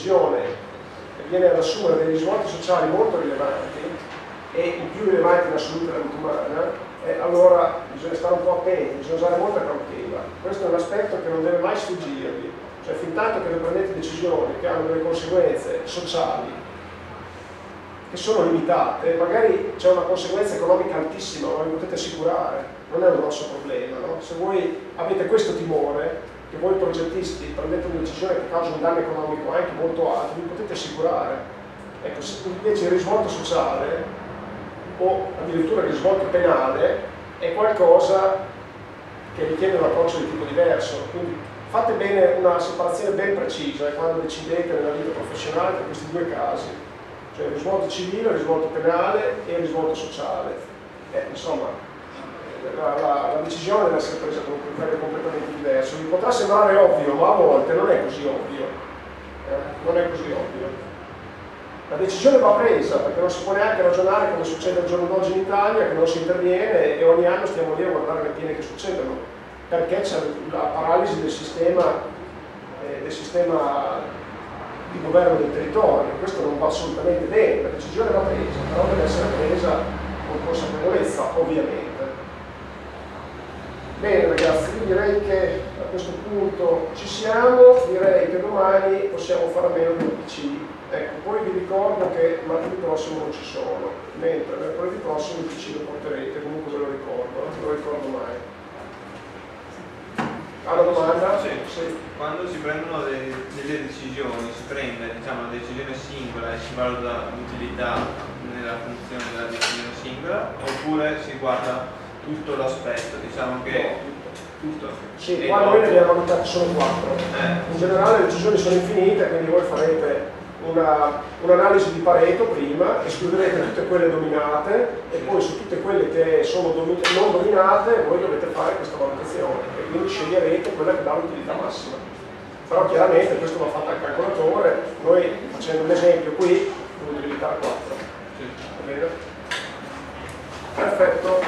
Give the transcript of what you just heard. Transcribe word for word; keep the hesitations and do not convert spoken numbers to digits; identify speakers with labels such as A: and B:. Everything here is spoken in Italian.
A: decisione viene ad assumere dei risvolti sociali molto rilevanti e i più rilevanti in assoluto della vita umana, eh, allora bisogna stare un po' attenti, bisogna usare molta cautela. Questo è un aspetto che non deve mai sfuggirvi, cioè fin tanto che prendete decisioni che hanno delle conseguenze sociali che sono limitate, magari c'è una conseguenza economica altissima, ma vi potete assicurare, non è un grosso problema, no? Se voi avete questo timore, che voi progettisti prendete una decisione che causa un danno economico anche molto alto, vi potete assicurare. Ecco, se invece il risvolto sociale o addirittura il risvolto penale è qualcosa che richiede un approccio di tipo diverso, quindi fate bene una separazione ben precisa quando decidete nella vita professionale per questi due casi, cioè il risvolto civile, il risvolto penale e il risvolto sociale. Eh, insomma, La, la, la decisione deve essere presa con un criterio completamente diverso. Vi potrà sembrare ovvio, ma a volte non è così ovvio. Eh? Non è così ovvio. La decisione va presa, perché non si può neanche ragionare come succede al giorno d'oggi in Italia, che non si interviene e ogni anno stiamo lì a guardare le piene che succedono, perché c'è la paralisi del sistema, eh, del sistema di governo del territorio. Questo non va assolutamente bene, la decisione va presa, però deve essere presa con consapevolezza, ovviamente. Bene ragazzi, io direi che a questo punto ci siamo, direi che domani possiamo fare a meno del P C. Ecco, poi vi ricordo che martedì prossimo non ci sono, mentre mercoledì prossimo il P C lo porterete, comunque ve lo ricordo, non lo ricordo mai. Ha una domanda?
B: Sì.
A: Sì.
B: Quando si prendono delle, delle decisioni, si prende diciamo, una decisione singola e si valuta l'utilità nella funzione della decisione singola, oppure si guarda tutto l'aspetto, diciamo che tutto.
A: Sì, qua noi ne abbiamo valutate solo quattro.
B: Eh.
A: In generale le decisioni sono infinite, quindi voi farete un'analisi un di Pareto prima, escluderete tutte quelle dominate e poi su tutte quelle che sono domin non dominate voi dovete fare questa valutazione e quindi sceglierete quella che dà l'utilità massima. Però chiaramente questo va fatto al calcolatore, noi facendo un esempio qui dovete limitare a quattro.
B: Sì.
A: Va bene? Perfetto.